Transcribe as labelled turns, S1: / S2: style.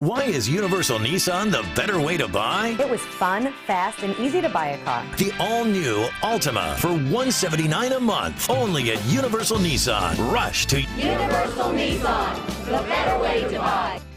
S1: Why is Universal Nissan the better way to buy?
S2: It was fun, fast, and easy to buy a car.
S1: The all-new Altima for $179 a month. Only at Universal Nissan. Rush to
S3: Universal Nissan, the better way to buy.